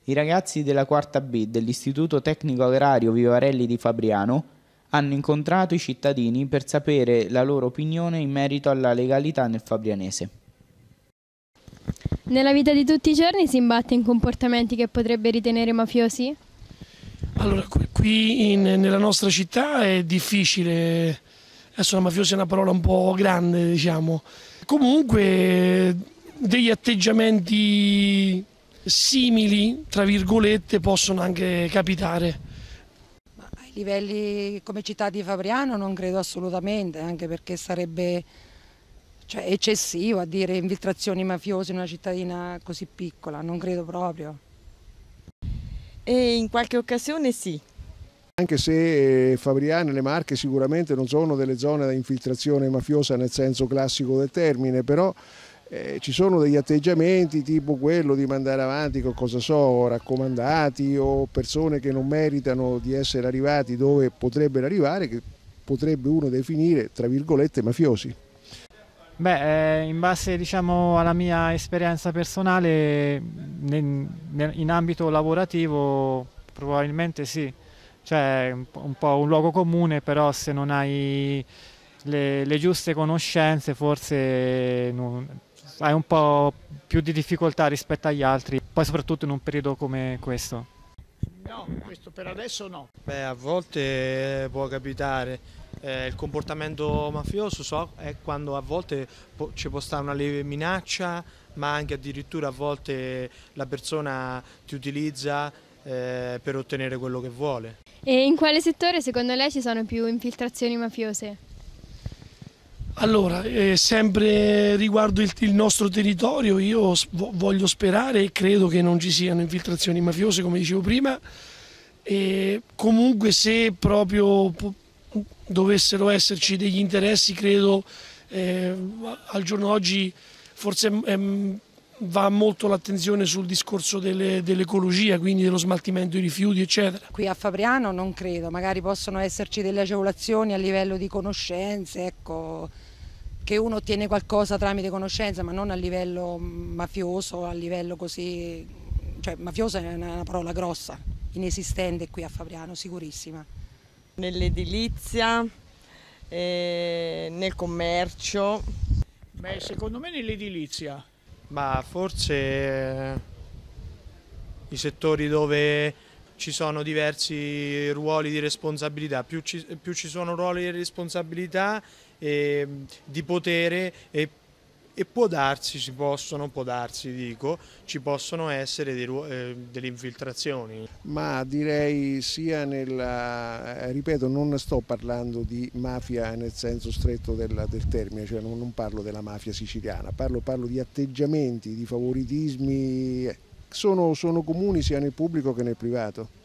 I ragazzi della quarta B dell'Istituto Tecnico Agrario Vivarelli di Fabriano hanno incontrato i cittadini per sapere la loro opinione in merito alla legalità nel fabrianese. Nella vita di tutti i giorni si imbatte in comportamenti che potrebbe ritenere mafiosi? Allora, qui nella nostra città è difficile, adesso la mafiosa è una parola un po' grande, diciamo. Comunque degli atteggiamenti simili, tra virgolette, possono anche capitare. Ai livelli come città di Fabriano non credo assolutamente, anche perché sarebbe eccessivo a dire infiltrazioni mafiose in una cittadina così piccola, non credo proprio. E in qualche occasione sì. Anche se Fabriano e le Marche sicuramente non sono delle zone da infiltrazione mafiosa nel senso classico del termine, però ci sono degli atteggiamenti tipo quello di mandare avanti, cosa so, raccomandati o persone che non meritano di essere arrivati dove potrebbero arrivare, che potrebbe uno definire, tra virgolette, mafiosi. Beh, in base, diciamo, alla mia esperienza personale, in ambito lavorativo probabilmente sì, cioè un po' un luogo comune, però se non hai le giuste conoscenze forse hai un po' più di difficoltà rispetto agli altri, poi soprattutto in un periodo come questo. No, questo per adesso no. Beh, a volte può capitare. Il comportamento mafioso è quando a volte ci può stare una lieve minaccia, ma anche addirittura a volte la persona ti utilizza per ottenere quello che vuole. E in quale settore secondo lei ci sono più infiltrazioni mafiose? Allora, sempre riguardo il nostro territorio, io voglio sperare e credo che non ci siano infiltrazioni mafiose, come dicevo prima, e comunque se proprio dovessero esserci degli interessi, credo al giorno d'oggi forse va molto l'attenzione sul discorso dell'ecologia, quindi dello smaltimento dei rifiuti, eccetera. Qui a Fabriano non credo, magari possono esserci delle agevolazioni a livello di conoscenze, ecco, che uno ottiene qualcosa tramite conoscenza, ma non a livello mafioso, a livello così, cioè mafioso è una parola grossa, inesistente qui a Fabriano, sicurissima. Nell'edilizia, nel commercio. Beh, secondo me nell'edilizia. Ma forse i settori dove ci sono diversi ruoli di responsabilità, più ci sono ruoli di responsabilità e di potere e può darsi, ci possono essere delle infiltrazioni. Ma direi sia ripeto, non sto parlando di mafia nel senso stretto del termine, cioè non parlo della mafia siciliana, parlo di atteggiamenti, di favoritismi, sono comuni sia nel pubblico che nel privato.